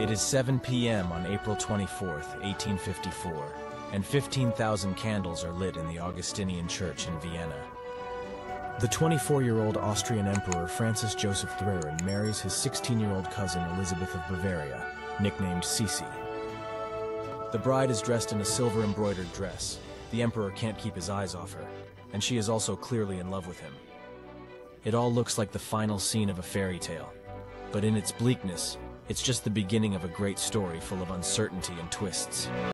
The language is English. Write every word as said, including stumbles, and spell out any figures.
It is seven p m on April twenty-fourth, eighteen fifty-four, and fifteen thousand candles are lit in the Augustinian church in Vienna. The twenty-four-year-old Austrian Emperor Francis Joseph the Third marries his sixteen-year-old cousin Elizabeth of Bavaria, nicknamed Sisi. The bride is dressed in a silver-embroidered dress. The emperor can't keep his eyes off her, and she is also clearly in love with him. It all looks like the final scene of a fairy tale, but in its bleakness, it's just the beginning of a great story full of uncertainty and twists.